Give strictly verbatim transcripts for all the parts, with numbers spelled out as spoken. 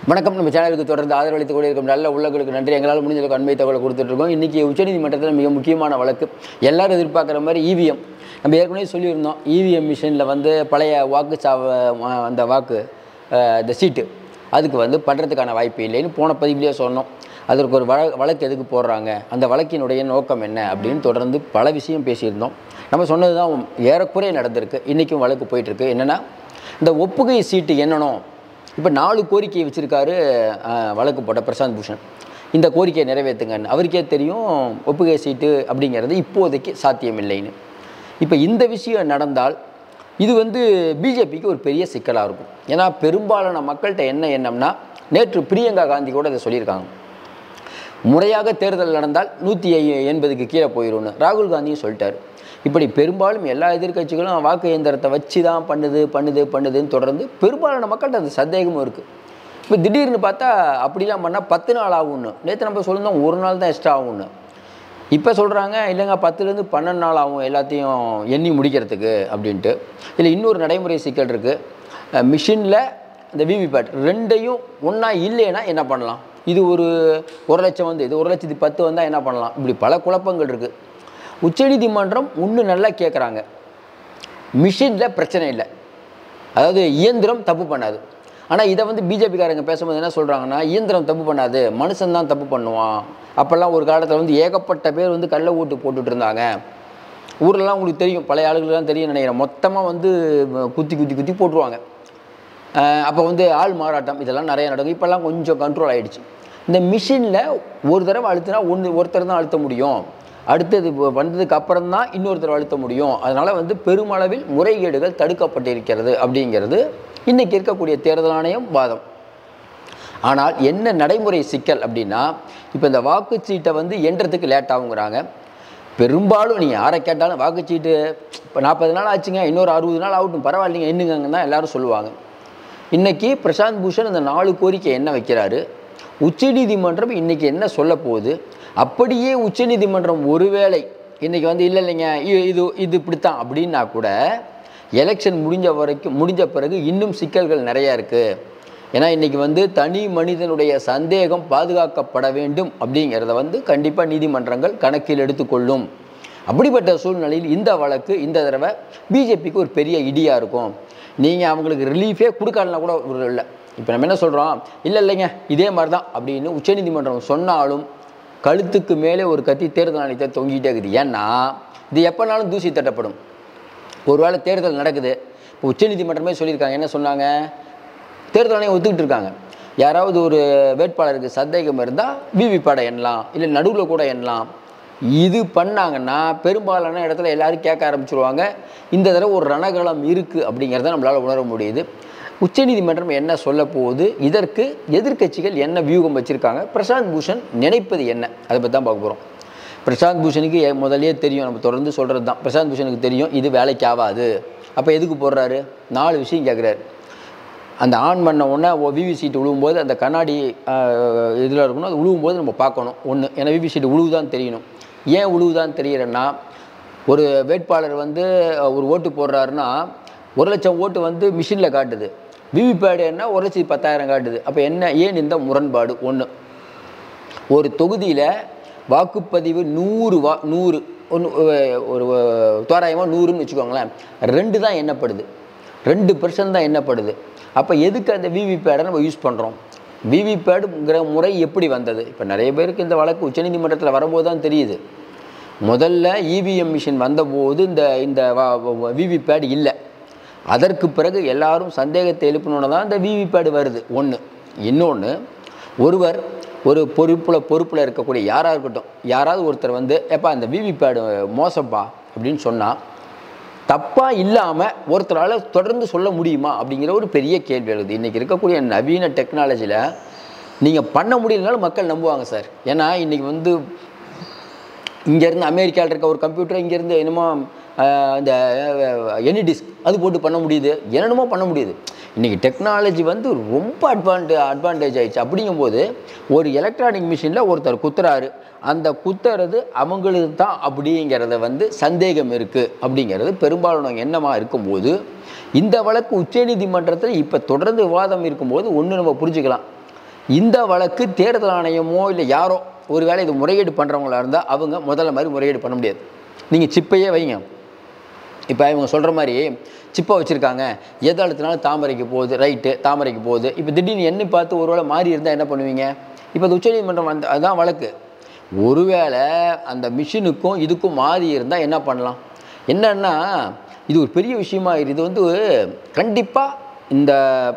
வணக்கம். நம்ம சேனலுக்கு தொடர்ந்து ஆதரவளித்து கூட இருக்கும் நல்ல உள்ளங்களுக்கு நன்றி. எங்களால் முடிஞ்ச அளவுக்கு அண்மை தகவலை கொடுத்துட்ருக்கோம். இன்றைக்கி உச்சநீதிமன்றத்தில் மிக முக்கியமான வழக்கு, எல்லோரும் எதிர்பார்க்குற மாதிரி இவிஎம். நம்ம ஏற்கனவே சொல்லியிருந்தோம், இவிஎம் மிஷினில் வந்து பழைய வாக்கு சாவ அந்த வாக்கு இந்த சீட்டு அதுக்கு வந்து பண்ணுறதுக்கான வாய்ப்பு இல்லைன்னு போன பதிவிலேயே சொன்னோம். அதற்கு ஒரு வழ வழக்கு எதுக்கு போடுறாங்க, அந்த வழக்கினுடைய நோக்கம் என்ன அப்படின்னு தொடர்ந்து பல விஷயம் பேசியிருந்தோம். நம்ம சொன்னது தான் ஏறக்குறைய நடந்திருக்கு. இன்றைக்கும் வழக்கு போயிட்டுருக்கு. என்னென்னா, இந்த ஒப்புகை சீட்டு எண்ணணும். இப்போ நாலு கோரிக்கையை வச்சுருக்காரு வழக்கு போட்ட பிரசாந்த் பூஷன். இந்த கோரிக்கையை நிறைவேற்றுங்கன்னு அவருக்கே தெரியும் ஒப்புகை சீட்டு அப்படிங்கிறது இப்போதைக்கு சாத்தியம் இல்லைன்னு. இப்போ இந்த விஷயம் நடந்தால் இது வந்து பிஜேபிக்கு ஒரு பெரிய சிக்கலாக இருக்கும். ஏன்னா பெரும்பாலான மக்கள்கிட்ட என்ன எண்ணம்னா, நேற்று பிரியங்கா காந்தி கூட அதை சொல்லியிருக்காங்க, முறையாக தேர்தல் நடந்தால் நூற்றி எண்பதுக்கு கீழே போயிடும்னு. ராகுல் காந்தியும் சொல்லிட்டார். இப்படி பெரும்பாலும் எல்லா எதிர்கட்சிகளும் வாக்கு இயந்திரத்தை வச்சு தான் பண்ணுது பண்ணுது பண்ணுதுன்னு தொடர்ந்து பெரும்பாலான மக்கள்கிட்ட அது சந்தேகமும் இருக்குது. இப்போ திடீர்னு பார்த்தா அப்படிலாம் பண்ணால் பத்து நாள் ஆகும்னு நேற்று நம்ம சொல்லியிருந்தோம், ஒரு நாள் தான் எக்ஸ்ட்ரா ஆகும்னு. இப்போ சொல்கிறாங்க இல்லைங்க பத்துலேருந்து பன்னெண்டு நாள் ஆகும் எல்லாத்தையும் எண்ணி முடிக்கிறதுக்கு அப்படின்ட்டு. இதில் இன்னொரு நடைமுறை சிக்கல் இருக்குது. மிஷினில் இந்த விவிபேட் ரெண்டையும் ஒன்றா இல்லைன்னா என்ன பண்ணலாம்? இது ஒரு ஒரு லட்சம் வந்து இது ஒரு லட்சத்தி பத்து வந்தால் என்ன பண்ணலாம்? இப்படி பல குழப்பங்கள் இருக்குது. உச்சநீதிமன்றம் ஒன்று நல்லா கேட்குறாங்க, மிஷினில் பிரச்சனை இல்லை, அதாவது இயந்திரம் தப்பு பண்ணாது. ஆனால் இதை வந்து பிஜேபிக்காரங்க பேசும்போது என்ன சொல்கிறாங்கன்னா, இயந்திரம் தப்பு பண்ணாது, மனுஷன்தான் தப்பு பண்ணுவான். அப்போல்லாம் ஒரு காலத்தில் வந்து ஏகப்பட்ட பேர் வந்து கள்ள ஓட்டு போட்டுட்டு இருந்தாங்க. ஊரெலாம் உங்களுக்கு தெரியும், பழைய ஆளுகளுக்கெல்லாம் தெரியும் நினைக்கிறேன். மொத்தமாக வந்து குத்தி குத்தி குத்தி போட்டுருவாங்க. அப்போ வந்து ஆள் மாறாட்டம் இதெல்லாம் நிறைய நடக்கும். இப்போல்லாம் கொஞ்சம் கண்ட்ரோல் ஆகிடுச்சு. இந்த மிஷினில் ஒரு தடவை அழுத்தினா ஒன்று ஒருத்தர் தான் அழுத்த முடியும், அடுத்தது வந்ததுக்கு அப்புறம் தான் இன்னொருத்தர் அழுத்த முடியும். அதனால் வந்து பெருமளவில் முறைகேடுகள் தடுக்கப்பட்டிருக்கிறது அப்படிங்கிறது இன்றைக்கி இருக்கக்கூடிய தேர்தல் ஆணையம் வாதம். ஆனால் என்ன நடைமுறை சிக்கல் அப்படின்னா, இப்போ இந்த வாக்குச்சீட்டை வந்து எண்ணுறதுக்கு லேட் ஆகுங்கிறாங்க. பெரும்பாலும் நீங்கள் யாரை கேட்டாலும் வாக்குச்சீட்டு இப்போ நாற்பது நாள் ஆச்சுங்க, இன்னொரு அறுபது நாள் ஆகட்டும் பரவாயில்லைங்க எண்ணுங்கன்னு தான் எல்லோரும் சொல்லுவாங்க. இன்றைக்கி பிரசாந்த் பூஷன் இந்த நாலு கோரிக்கை என்ன வைக்கிறாரு, உச்சநீதிமன்றம் இன்றைக்கி என்ன சொல்ல போகுது, அப்படியே உச்சநீதிமன்றம் ஒருவேளை இன்றைக்கி வந்து இல்லை இல்லைங்க இது இது இப்படித்தான் அப்படின்னா கூட எலெக்ஷன் முடிஞ்ச வரைக்கும் முடிஞ்ச பிறகு இன்னும் சிக்கல்கள் நிறையா இருக்குது. ஏன்னா இன்றைக்கி வந்து தனி மனிதனுடைய சந்தேகம் பாதுகாக்கப்பட வேண்டும் அப்படிங்கிறத வந்து கண்டிப்பாக நீதிமன்றங்கள் கணக்கில் எடுத்துக்கொள்ளும். அப்படிப்பட்ட சூழ்நிலையில் இந்த வழக்கு இந்த தடவை பிஜேபிக்கு ஒரு பெரிய இடியாக இருக்கும். நீங்கள் அவங்களுக்கு ரிலீஃபே கொடுக்கலனா கூட ஒரு இல்லை. இப்போ நம்ம என்ன சொல்கிறோம், இல்லை இல்லைங்க இதே மாதிரி தான் அப்படின்னு உச்சநீதிமன்றம் சொன்னாலும் கழுத்துக்கு மேலே ஒரு கத்தி தேர்தல் ஆணையத்தை தொங்கிட்டே இருக்குது. ஏன்னா இது எப்போனாலும் தூசி தட்டப்படும். ஒரு வேளை தேர்தல் நடக்குது, இப்போ உச்சநீதிமன்றமே சொல்லியிருக்காங்க, என்ன சொன்னாங்க, தேர்தல் ஆணையம் ஒத்துக்கிட்டு இருக்காங்க, யாராவது ஒரு வேட்பாளருக்கு சந்தேகம் இருந்தால் விவிபேடை எண்ணலாம், இல்லை நடுவில் கூட எண்ணலாம். இது பண்ணாங்கன்னா பெரும்பாலான இடத்துல எல்லோரும் கேட்க ஆரம்பிச்சிருவாங்க. இந்த தடவை ஒரு ரணகலம் இருக்குது அப்படிங்கிறத நம்மளால் உணர முடியுது. உச்சநீதிமன்றம் என்ன சொல்ல போகுது, இதற்கு எதிர்க்கட்சிகள் என்ன வியூகம் வச்சுருக்காங்க, பிரசாந்த் பூஷன் நினைப்பது என்ன, அதை பற்றி தான் பார்க்க போகிறோம். பிரசாந்த் பூஷனுக்கு முதலே தெரியும், நம்ம தொடர்ந்து சொல்கிறது தான், பிரசாந்த் பூஷனுக்கு தெரியும் இது வேலைக்கு ஆகாது. அப்போ எதுக்கு போடுறாரு, நாலு விஷயம் கேட்குறாரு. அந்த ஆன் பண்ண உடனே விவி சீட்டு விழுவும்போது அந்த கண்ணாடி இதில் இருக்கணும், அது விழுவும்போது நம்ம பார்க்கணும் ஒன்று. ஏன்னா விவி சீட்டு விழுவுதான் தெரியணும். ஏன் விழுவுதான் தெரிகிறேன்னா, ஒரு வேட்பாளர் வந்து ஒரு ஓட்டு போடுறாருன்னா ஒரு லட்சம் ஓட்டு வந்து மிஷினில் காட்டுது, விவிபேடு என்ன ஒரு லட்சத்தி பத்தாயிரம் காட்டுது. அப்போ என்ன, ஏன் இந்த முரண்பாடு? ஒன்று, ஒரு தொகுதியில் வாக்குப்பதிவு நூறு வா நூறு ஒன்று ஒரு தோராயமாக நூறுன்னு வச்சுக்கோங்களேன், ரெண்டு தான் எண்ணப்படுது, ரெண்டு பெர்சன்ட் தான் எண்ணப்படுது. அப்போ எதுக்கு அந்த விவிபேடை நம்ம யூஸ் பண்ணுறோம்? விவிபேடுங்கிற முறை எப்படி வந்தது? இப்போ நிறைய பேருக்கு இந்த வழக்கு உச்சநீதிமன்றத்தில் வரும்போது தான் தெரியுது. முதல்ல இவிஎம் மிஷின் வந்தபோது இந்த இந்த விவிபேடு இல்லை. அதற்கு பிறகு எல்லாரும் சந்தேகத்தை எழுப்பினோன்னு தான் இந்த விவிபேடு வருது. ஒன்று. இன்னொன்று, ஒருவர் ஒரு பொறுப்பில் பொறுப்பில் இருக்கக்கூடிய யாராக இருக்கட்டும், யாராவது ஒருத்தர் வந்து எப்பா இந்த விவிபேடு மோசப்பா அப்படின்னு சொன்னால் தப்பாக இல்லாமல் ஒருத்தரால் தொடர்ந்து சொல்ல முடியுமா அப்படிங்கிற ஒரு பெரிய கேள்வி எழுது. இன்றைக்கி இருக்கக்கூடிய நவீன டெக்னாலஜியில் நீங்கள் பண்ண முடியலனாலும் மக்கள் நம்புவாங்க சார். ஏன்னா இன்றைக்கி வந்து இங்கேருந்து அமெரிக்காவில் இருக்க ஒரு கம்ப்யூட்டர் இங்கேருந்து என்னமோ இந்த எனி டிஸ்க் அது போட்டு பண்ண முடியுது, என்னென்னமோ பண்ண முடியுது. இன்றைக்கி டெக்னாலஜி வந்து ரொம்ப அட்வான்டே அட்வான்டேஜ் ஆகிடுச்சு. அப்படிங்கும்போது ஒரு எலக்ட்ரானிக் மிஷினில் ஒருத்தர் குத்துறாரு, அந்த குத்துறது அவங்களுக்கு தான் அப்படிங்கிறத வந்து சந்தேகம் இருக்குது அப்படிங்கிறது பெரும்பாலான எண்ணமாக இருக்கும்போது இந்த வழக்கு உச்சநீதிமன்றத்தில் இப்போ தொடர்ந்து விவாதம் இருக்கும்போது ஒன்று நம்ம புரிஞ்சுக்கலாம். இந்த வழக்கு தேர்தல் ஆணையமோ இல்லை யாரோ ஒரு வேளை இது முறையீடு பண்ணுறவங்களா இருந்தால் அவங்க முதல்ல மாதிரி முறையீடு பண்ண முடியாது. நீங்கள் சிப்பையே வைங்க. இப்போ இவங்க சொல்கிற மாதிரி சிப்பை வச்சுருக்காங்க, எது அழுத்தினாலும் தாமரைக்கு போகுது, ரைட்டு தாமரைக்கு போகுது. இப்போ திடீர்னு எண்ணி பார்த்து ஒரு வேளை மாறி இருந்தால் என்ன பண்ணுவீங்க? இப்போ அது உச்சநீதிமன்றம் வந்து அதுதான் வழக்கு. ஒருவேளை அந்த மிஷினுக்கும் இதுக்கும் மாறி இருந்தால் என்ன பண்ணலாம்? என்னன்னா இது ஒரு பெரிய விஷயமா இது வந்து கண்டிப்பாக இந்த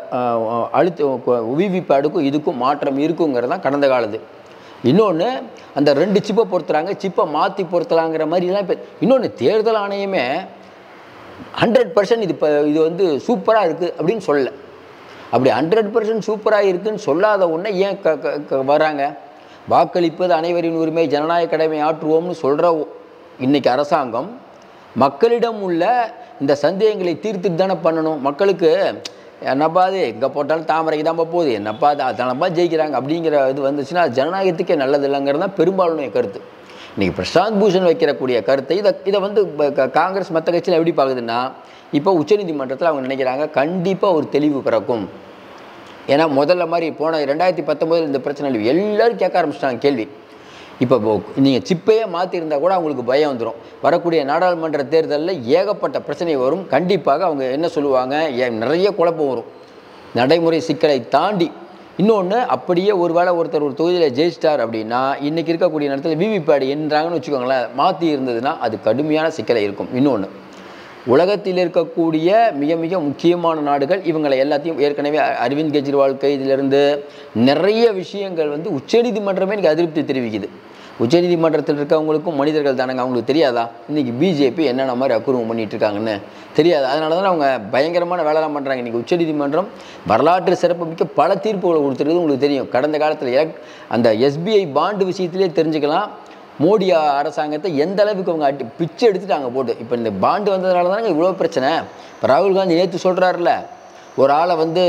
அழுத்த விவிபேடுக்கும் இதுக்கும் மாற்றம் இருக்குங்கிறது தான் கடந்த காலத்து. இன்னொன்று அந்த ரெண்டு சிப்பை பொறுத்துறாங்க, சிப்பை மாற்றி பொறுத்தலாங்கிற மாதிரிலாம். இப்போ இன்னொன்று தேர்தல் ஆணையமே ஹண்ட்ரட் பர்சன்ட் இது இப்போ இது வந்து சூப்பராக இருக்குது அப்படின்னு சொல்லலை. அப்படி ஹண்ட்ரட் பர்சன்ட் சூப்பராக இருக்குதுன்னு சொல்லாத உடனே ஏன் க க வராங்க? வாக்களிப்பது அனைவரின் உரிமை, ஜனநாயக கடமை ஆற்றுவோம்னு சொல்கிற இன்றைக்கி அரசாங்கம் மக்களிடம் உள்ள இந்த சந்தேகங்களை தீர்த்துட்டு தானே பண்ணணும். மக்களுக்கு என்னப்பா அது எங்கே போட்டாலும் தாமரைக்கு தான்ப்பா போகுது, என்னப்பா அது அதனப்பா ஜெயிக்கிறாங்க அப்படிங்கிற இது வந்துச்சுன்னா அது ஜனநாயகத்துக்கே நல்லது இல்லைங்கிறது தான் பெரும்பாலும் கருத்து. இன்றைக்கி பிரசாந்த் பூஷன் வைக்கிறக்கூடிய கருத்தை இதை இதை வந்து காங்கிரஸ் மற்ற கட்சியில் எப்படி பார்க்குதுன்னா, இப்போ உச்சநீதிமன்றத்தில் அவங்க நினைக்கிறாங்க கண்டிப்பாக ஒரு தெளிவு பிறக்கும். ஏன்னா முதல்ல மாதிரி போன ரெண்டாயிரத்தி பத்தொம்போதில் இந்த பிரச்சனை இல்லை, எல்லோரும் கேட்க ஆரம்பிச்சிட்டாங்க கேள்வி. இப்போ நீங்கள் சிப்பையே மாற்றிருந்தால் கூட அவங்களுக்கு பயம் வந்துடும். வரக்கூடிய நாடாளுமன்ற தேர்தலில் ஏகப்பட்ட பிரச்சனை வரும். கண்டிப்பாக அவங்க என்ன சொல்லுவாங்க, நிறைய குழப்பம் வரும், நடைமுறை சிக்கலை தாண்டி. இன்னொன்று அப்படியே ஒரு வேளை ஒருத்தர் ஒரு தொகுதியில் ஜெயிச்சிட்டார் அப்படின்னா இன்றைக்கி இருக்கக்கூடிய நேரத்தில் விவிபேடு என்றாங்கன்னு வச்சுக்கோங்களேன், மாற்றி இருந்ததுன்னா அது கடுமையான சிக்கலை இருக்கும். இன்னொன்று உலகத்தில் இருக்கக்கூடிய மிக மிக முக்கியமான நாடுகள் இவங்களை எல்லாத்தையும் ஏற்கனவே அரவிந்த் கெஜ்ரிவால் கைதிலிருந்து நிறைய விஷயங்கள் வந்து உச்சநீதிமன்றமே எனக்கு அதிருப்தி தெரிவிக்குது. உச்சநீதிமன்றத்தில் இருக்கவங்களுக்கும் மனிதர்கள் தானங்க, அவங்களுக்கு தெரியாதா இன்றைக்கி பிஜேபி என்னென்ன மாதிரி அக்குறும் பண்ணிகிட்டு இருக்காங்கன்னு தெரியாது. அதனால தான் அவங்க பயங்கரமான வேலைலாம் பண்ணுறாங்க. இன்றைக்கி உச்சநீதிமன்றம் வரலாற்று சிறப்புமிக்க பல தீர்ப்புகளை கொடுத்துருக்குது. உங்களுக்கு தெரியும், கடந்த காலத்தில் அந்த எஸ்பிஐ பாண்டு விஷயத்திலே தெரிஞ்சுக்கலாம் மோடி அரசாங்கத்தை எந்த அளவுக்கு அவங்க அட்டி பிச்சை எடுத்துட்டாங்க போட்டு. இப்போ இந்த பாண்டு வந்ததுனால தானே இவ்வளோ பிரச்சனை. இப்போ ராகுல் காந்தி நேற்று சொல்கிறாருல, ஒரு ஆளை வந்து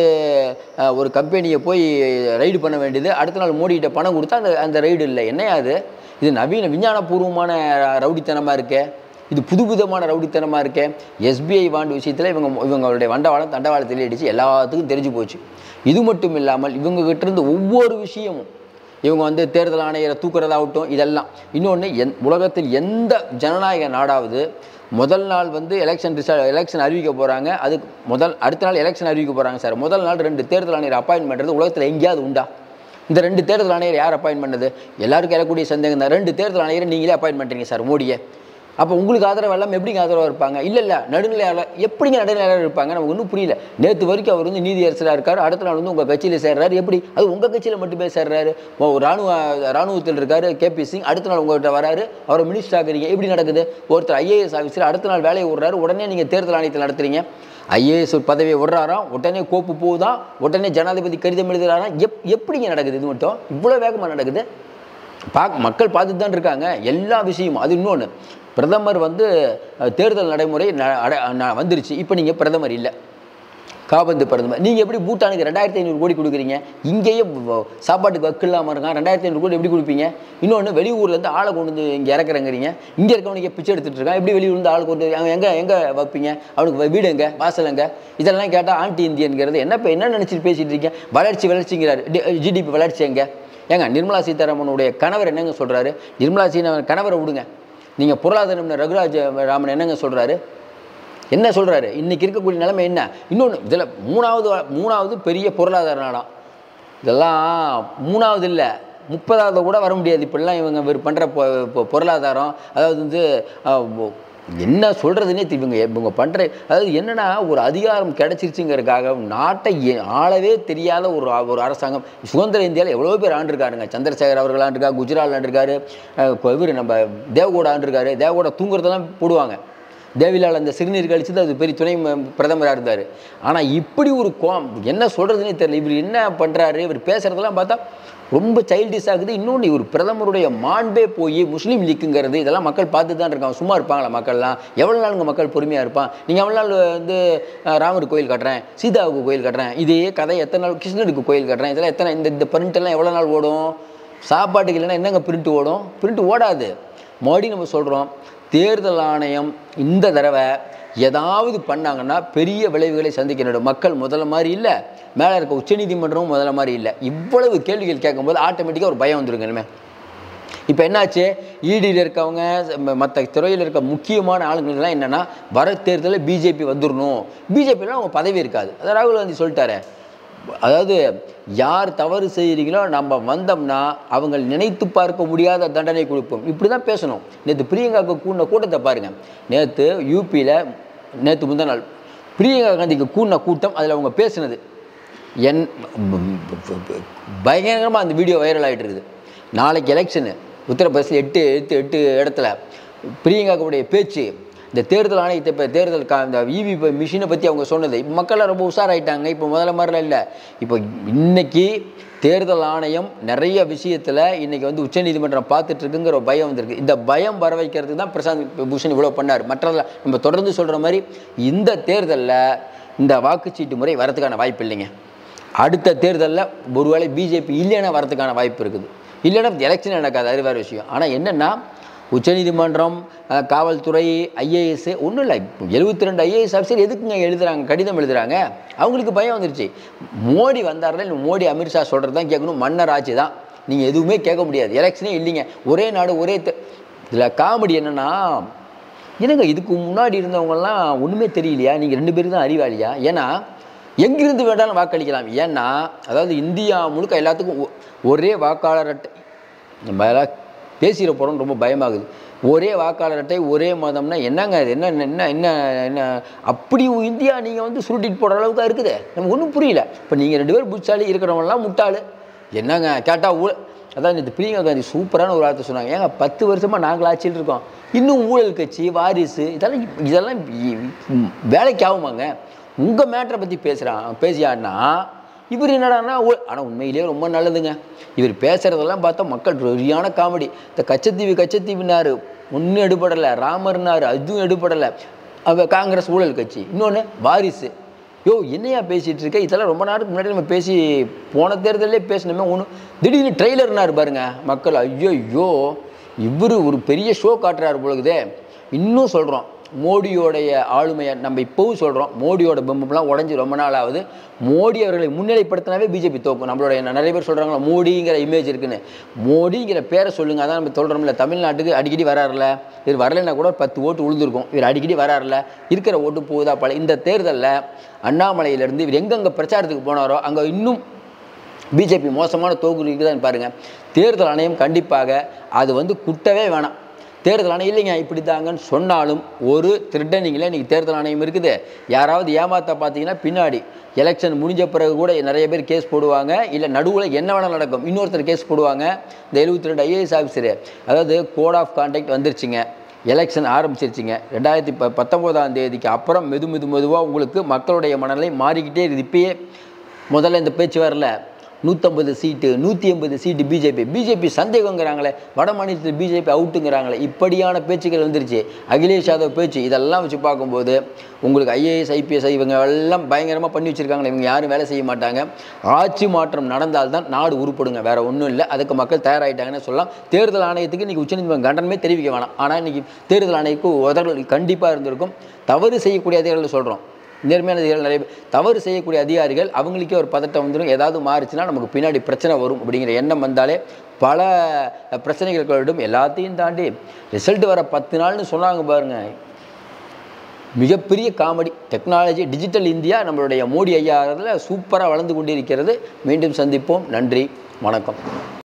ஒரு கம்பெனியை போய் ரைடு பண்ண வேண்டியது, அடுத்த நாள் மோடிகிட்ட பணம் கொடுத்தா அந்த அந்த ரைடு இல்லை. என்னையா அது? இது நவீன விஞ்ஞானபூர்வமான ரவுடித்தனமாக இருக்கே, இது புது விதமான ரவுடித்தனமாக இருக்கே. எஸ்பிஐ பாண்டு விஷயத்தில் இவங்க இவங்களுடைய வண்டவாளம் தண்டவாளத்தில் அடித்து எல்லாத்துக்கும் தெரிஞ்சு போச்சு. இது மட்டும் இல்லாமல் இவங்ககிட்ட இருந்து ஒவ்வொரு விஷயமும் இவங்க வந்து தேர்தல் ஆணையரை தூக்குறதாகட்டும் இதெல்லாம். இன்னொன்று எந் உலகத்தில் எந்த ஜனநாயக நாடாவது முதல் நாள் வந்து எலெக்ஷன் ரிசல்ட் எலெக்ஷன் அறிவிக்க போகிறாங்க, அதுக்கு முதல் அடுத்த நாள் எலெக்ஷன் அறிவிக்க போகிறாங்க சார், முதல் நாள் ரெண்டு தேர்தல் ஆணையர் அப்பாயின்ட் பண்ணுறது உலகத்தில் எங்கேயாவது உண்டா? இந்த ரெண்டு தேர்தல் ஆணையர் யார் அப்பாயின்ட் பண்ணது? எல்லாருக்கும் எழக்கூடிய சந்தேகம் தான். ரெண்டு தேர்தல் ஆணையரை நீங்களே அப்பாயின்ட் பண்ணுறீங்க சார் மோடியை. அப்போ உங்களுக்கு ஆதரவு எல்லாம் எப்படிங்க ஆதரவாக இருப்பாங்க? இல்லை இல்லை நடுநிலையாளர் எப்படிங்க நடுநிலையாளர் இருப்பாங்க? நமக்கு ஒன்றும் புரியல. நேற்று வரைக்கும் அவர் வந்து நீதியரசராக இருக்கார், அடுத்த நாள் வந்து உங்கள் கட்சியில் சேர்றாரு. எப்படி அது உங்கள் கட்சியில் மட்டுமே சேர்றாரு? ராணுவ ராணுவத்தில் இருக்கார் கேபி சிங், அடுத்த நாள் உங்கள்கிட்ட வராரு, அவரை மினிஸ்டர் ஆகுறீங்க. எப்படி நடக்குது? ஒருத்தர் ஐஏஎஸ் ஆஃபீஸர் அடுத்த நாள் வேலையை விடுறாரு, உடனே நீங்கள் தேர்தல் ஆணையத்தில் நடத்துறீங்க. ஐஏஎஸ் பதவியை விடுறாராம், உடனே கோப்பு போகுதான், உடனே ஜனாதிபதி கடிதம் எழுதுறாராம். எப் எப்படிங்க நடக்குது? இது மட்டும் இவ்வளோ வேகமாக நடக்குது? பார்க்க மக்கள் பார்த்துட்டு தான் இருக்காங்க எல்லா விஷயமும். அது இன்னொன்று, பிரதமர் வந்து தேர்தல் நடைமுறை வந்துருச்சு, இப்போ நீங்கள் பிரதமர் இல்லை, காபந்து பிரதமர். நீங்கள் எப்படி பூட்டானுக்கு ரெண்டாயிரத்தி ஐநூறு கோடி கொடுக்குறீங்க? இங்கேயே சாப்பாட்டுக்கு வக்கு இல்லாமல் இருக்கான், ரெண்டாயிரத்தி ஐநூறு கோடி எப்படி கொடுப்பீங்க? இன்னொன்று வெளியூர்லேருந்து ஆளை கொண்டு வந்து இங்கே இறக்குறங்கிறீங்க, இங்கே இருக்கவனுக்கு பிச்சை எடுத்துகிட்டு இருக்கான், எப்படி வெளியூர்லேருந்து ஆள் கொண்டு அவங்க எங்கே எங்கே வைப்பீங்க? அவனுக்கு வீடு எங்கே, வாசல் எங்கே? இதெல்லாம் கேட்டால் ஆன்டி இந்தியன்கிறது என்ன? இப்போ என்ன நினச்சிட்டு பேசிகிட்டு இருக்கீங்க? வளர்ச்சி வளர்ச்சிங்கிறாரு, ஜிடிபி வளர்ச்சி எங்கே? ஏங்க நிர்மலா சீதாராமனுடைய கணவர் என்னங்க சொல்கிறாரு? நிர்மலா சீதாராமன் கணவரை விடுங்க, நீங்கள் பொருளாதார ரகுராஜ் ராமன் என்னங்க சொல்கிறாரு? என்ன சொல்கிறாரு? இன்றைக்கி இருக்கக்கூடிய நிலைமை என்ன? இன்னொன்று இதில் மூணாவது மூணாவது பெரிய பொருளாதார நாடாம். இதெல்லாம் மூணாவது இல்லை, முப்பதாவது கூட வர முடியாது. இப்படிலாம் இவங்க பண்ணுற பொ பொருளாதாரம், அதாவது வந்து என்ன சொல்கிறதுனே இவங்க இவங்க பண்ணுற, அதாவது என்னென்னா ஒரு அதிகாரம் கிடச்சிருச்சுங்கிறதுக்காக நாட்டை ஆளவே தெரியாத ஒரு ஒரு அரசாங்கம். சுதந்திர இந்தியாவில் எவ்வளோ பேர் ஆண்டிருக்காருங்க. சந்திரசேகர் அவர்கள் ஆண்டிருக்காரு, குஜரால் ஆண்டிருக்காரு, இவர் நம்ம தேவகோடா ஆண்டிருக்காரு. தேவகோடா தூங்குறதெல்லாம் போடுவாங்க. தேவிலால் அந்த சிறுநீர் கழிச்சு அது பெரிய துணை பிரதமராக இருந்தார். ஆனால் இப்படி ஒரு கோம் என்ன சொல்கிறதுனே தெரியல. இவர் என்ன பண்ணுறாரு? இவர் பேசுகிறதெல்லாம் பார்த்தா ரொம்ப சைல்டிஷ் ஆகுது. இன்னொன்று இவர் பிரதமருடைய மாண்பே போய் முஸ்லீம் லீக்குங்கிறது இதெல்லாம் மக்கள் பார்த்து தான் இருக்காங்க. சும்மா இருப்பாங்களா மக்கள்லாம்? எவ்வளோ நாளுங்க மக்கள் பொறுமையாக இருப்பான்? நீங்கள் எவ்வளோ நாள் வந்து ராமருக்கு கோயில் கட்டுறேன், சீதாவுக்கு கோயில் கட்டுறேன், இதே கதை எத்தனை நாள் கிருஷ்ணருக்கு கோயில் கட்டுறேன், இதெல்லாம் எத்தனை இந்த இந்த பிரிண்டெல்லாம் எவ்வளோ நாள் ஓடும்? சாப்பாட்டுக்கு இல்லைன்னா என்னங்க பிரிண்ட் ஓடும்? பிரிண்ட் ஓடாது. மறுபடியும் நம்ம சொல்கிறோம், தேர்தல் ஆணையம் இந்த தடவை ஏதாவது பண்ணாங்கன்னா பெரிய விளைவுகளை சந்திக்க நேரிடும். மக்கள் முதல்ல மாதிரி இல்லை, மேலே இருக்க உச்சநீதிமன்றமும் முதல்ல மாதிரி இல்லை. இவ்வளவு கேள்விகள் கேட்கும்போது ஆட்டோமேட்டிக்காக ஒரு பயம் வந்துருங்க. இனிமேல் இப்போ என்னாச்சு, இடியில் இருக்கவங்க மற்ற துறையில் இருக்க முக்கியமான ஆளுங்களுக்கெல்லாம் என்னென்னா வர தேர்தலில் பிஜேபி வந்துடணும், பிஜேபிலாம் அவங்க பதவி இருக்காது. அதை ராகுல் காந்தி சொல்லிட்டாரு. அதாவது யார் தவறு செய்கிறீங்களோ நம்ம வந்தோம்னா அவங்க நினைத்து பார்க்க முடியாத தண்டனை கொடுப்போம், இப்படி தான் பேசணும். நேற்று பிரியங்காவுக்கு கூடின கூட்டத்தை பாருங்கள். நேற்று யூபியில் நேற்று முந்தா நாள் பிரியங்கா காந்திக்கு கூடின கூட்டம், அதில் அவங்க பேசுனது என் பயங்கரமாக அந்த வீடியோ வைரல் ஆகிட்டு இருக்குது. நாளைக்கு எலெக்ஷனு உத்தரப்பிரதேசில் எட்டு எட்டு எட்டு இடத்துல பிரியங்காவுடைய பேச்சு, இந்த தேர்தல் ஆணையத்தை இப்போ தேர்தல் கா இந்த இவி மிஷினை பற்றி அவங்க சொன்னது, இப்போ மக்கள்லாம் ரொம்ப உஷாராயிட்டாங்க. இப்போ முதல்ல மாதிரிலாம் இல்லை. இப்போ இன்றைக்கி தேர்தல் ஆணையம் நிறைய விஷயத்தில் இன்றைக்கி வந்து உச்சநீதிமன்றம் பார்த்துட்ருக்குங்கிற ஒரு பயம் வந்திருக்கு. இந்த பயம் வர வைக்கிறதுக்கு தான் பிரசாந்த் பூஷன் இவ்வளோ பண்ணார். மற்றதில் நம்ம தொடர்ந்து சொல்கிற மாதிரி இந்த தேர்தலில் இந்த வாக்குச்சீட்டு முறை வரதுக்கான வாய்ப்பு இல்லைங்க. அடுத்த தேர்தலில் ஒருவேளை பிஜேபி இல்லைன்னா வரதுக்கான வாய்ப்பு இருக்குது. இல்லைன்னா எலெக்ஷன் நடக்காது, அது வேறு விஷயம். ஆனால் என்னென்னா உச்சநீதிமன்றம், காவல்துறை, ஐஏஎஸ் ஒன்றும் இல்லை. இப்போ எழுபத்தி ரெண்டு ஐஏஎஸ் ஆஃபீஸர் எதுக்குங்க எழுதுகிறாங்க, கடிதம் எழுதுகிறாங்க? அவங்களுக்கு பயம் வந்துருச்சு. மோடி வந்தார்னா இல்லை மோடி அமித்ஷா சொல்கிறது தான் கேட்கணும். மன்னர் ஆட்சி தான், நீங்கள் எதுவுமே கேட்க முடியாது. எலெக்ஷனே இல்லைங்க, ஒரே நாடு ஒரே. இதில் காமெடி என்னென்னா, என்னங்க இதுக்கு முன்னாடி இருந்தவங்கலாம் ஒன்றுமே தெரியலையா, நீங்கள் ரெண்டு பேரும் தான் அறிவாளியா? ஏன்னா எங்கிருந்து வேண்டாலும் வாக்களிக்கலாம். ஏன்னா அதாவது இந்தியா முழுக்க எல்லாத்துக்கும் ஒரே வாக்காளர் அட்டை. நம்ம எல்லாம் பேசிகிற போகிறோம், ரொம்ப பயமாகுது. ஒரே வாக்காளர் அட்டை, ஒரே மதம்னா என்னங்க அது? என்ன என்ன என்ன என்ன அப்படி இந்தியா நீங்கள் வந்து சுருட்டிட்டு போடுற அளவுக்கு தான் இருக்குது. நமக்கு ஒன்றும் புரியல. இப்போ நீங்கள் ரெண்டு பேரும் புட்சாலி, இருக்கிறவங்களாம் முட்டாள். என்னங்க கேட்டால் ஊழல். அதான் இந்த பிரியங்கா காந்தி சூப்பரான ஒரு வார்த்தை சொன்னாங்க. ஏங்க பத்து வருஷமாக நாங்கள் ஆட்சியில் இருக்கோம், இன்னும் ஊழல் கட்சி, வாரிசு, இதெல்லாம் இதெல்லாம் வேலைக்கு ஆகுமாங்க? உங்கள் மேட்டரை பற்றி பேசுகிறான் பேசியான்னா இவர் என்னடான்னா, ஆனால் உண்மையிலேயே ரொம்ப நல்லதுங்க. இவர் பேசுகிறதெல்லாம் பார்த்தா மக்கள் சரியான காமெடி. இந்த கச்சத்தீவு கச்சத்தீவுனாரு, ஒன்றும் எடுபடலை. ராமர்னாரு, அதுவும் எடுபடலை. அவ காங்கிரஸ் ஊழல் கட்சி. இன்னொன்று வாரிசு. யோ என்னையா பேசிகிட்டு இருக்க? இதெல்லாம் ரொம்ப நாளுக்கு முன்னாடி நம்ம பேசி போன தேர்தலே பேசினோமே. ஒன்று திடீர்னு ட்ரெய்லர்னாரு பாருங்க மக்கள். ஐயோ ஐயோ இவர் ஒரு பெரிய ஷோ காட்டுறாரு பொழுதே. இன்னும் சொல்கிறோம் மோடியோடைய ஆளுமையை நம்ம இப்போவும் சொல்கிறோம். மோடியோட பிம்பம்லாம் உடஞ்சி ரொம்ப நாள் ஆகுது. மோடி அவர்களை முன்னிலைப்படுத்தினாவே பிஜேபி தோக்கும். நம்மளோட நிறைய பேர் சொல்கிறாங்களா மோடிங்கிற இமேஜ் இருக்குன்னு. மோடிங்கிற பேரை சொல்லுங்கள். அதான் நம்ம சொல்கிறோம்ல, தமிழ்நாட்டுக்கு அடிக்கடி வராருல. இவர் வரலைன்னா கூட பத்து ஓட்டு விழுந்திருக்கும். இவர் அடிக்கடி வராருல, இருக்கிற ஓட்டு போகுதா பல. இந்த தேர்தலில் அண்ணாமலையிலேருந்து இவர் எங்கெங்கே பிரச்சாரத்துக்கு போனாரோ அங்கே இன்னும் பிஜேபி மோசமான தோல்வி இருக்குதான்னு பாருங்கள். தேர்தல் ஆணையம் கண்டிப்பாக அது வந்து குட்டவே வேணாம். தேர்தல் ஆணையம் இல்லைங்க இப்படி தாங்கன்னு சொன்னாலும் ஒரு திருட்டனிங்கில் இன்றைக்கி தேர்தல் ஆணையம் இருக்குது. யாராவது ஏமாற்ற பார்த்தீங்கன்னா பின்னாடி எலெக்ஷன் முடிஞ்ச பிறகு கூட நிறைய பேர் கேஸ் போடுவாங்க. இல்லை நடுவில் என்ன வேணாலும் நடக்கும், இன்னொருத்தர் கேஸ் போடுவாங்க. இந்த எழுபத்தி ரெண்டு ஐஏஎஸ் ஆஃபீஸரு, அதாவது கோட் ஆஃப் கான்டாக்ட் வந்துருச்சுங்க, எலெக்ஷன் ஆரம்பிச்சிருச்சுங்க. ரெண்டாயிரத்தி ப பத்தொம்போதாம் தேதிக்கு அப்புறம் மெது மெது மெதுவாக உங்களுக்கு மக்களுடைய மனநிலை மாறிக்கிட்டே இருக்குது. இப்பயே முதல்ல இந்த பேச்சு வரல, நூற்றம்பது சீட்டு நூற்றி ஐம்பது சீட்டு பிஜேபி பிஜேபி சந்தேகங்கிறாங்களே, வட மாநிலத்தில் பிஜேபி அவுட்டுங்கிறாங்களே, இப்படியான பேச்சுக்கள் வந்துருச்சு. அகிலேஷ் யாதவ் பேச்சு, இதெல்லாம் வச்சு பார்க்கும்போது உங்களுக்கு ஐஏஎஸ் ஐபிஎஸ் இவங்க எல்லாம் பயங்கரமாக பண்ணி வச்சுருக்காங்களே, இவங்க யாரும் வேலை செய்ய மாட்டாங்க. ஆட்சி மாற்றம் நடந்தால்தான் நாடு உருப்படுங்க, வேறு ஒன்றும் இல்லை. அதுக்கு மக்கள் தயாராகிட்டாங்கன்னு சொல்லலாம். தேர்தல் ஆணையத்துக்கு இன்றைக்கி உச்சநீதிமன்றம் கண்டனமே தெரிவிக்க வேணாம். ஆனால் இன்றைக்கி தேர்தல் ஆணையத்துக்கு உதவல் கண்டிப்பாக இருந்திருக்கும். தவறு செய்யக்கூடிய அதிகாரிகள் சொல்கிறோம், நேர்மையான அதிகாரிகள் நிறைய பேர் தவறு செய்யக்கூடிய அதிகாரிகள், அவங்களுக்கே ஒரு பதட்டம் வந்துடும். ஏதாவது மாறுச்சுன்னா நமக்கு பின்னாடி பிரச்சனை வரும் அப்படிங்கிற எண்ணம் வந்தாலே பல பிரச்சனைகள். எல்லாத்தையும் தாண்டி ரிசல்ட் வர பத்து நாள்னு சொன்னாங்க பாருங்கள், மிகப்பெரிய காமெடி. டெக்னாலஜி டிஜிட்டல் இந்தியா நம்மளுடைய மோடி ஐயா சூப்பராக வளர்ந்து கொண்டிருக்கிறது. மீண்டும் சந்திப்போம். நன்றி, வணக்கம்.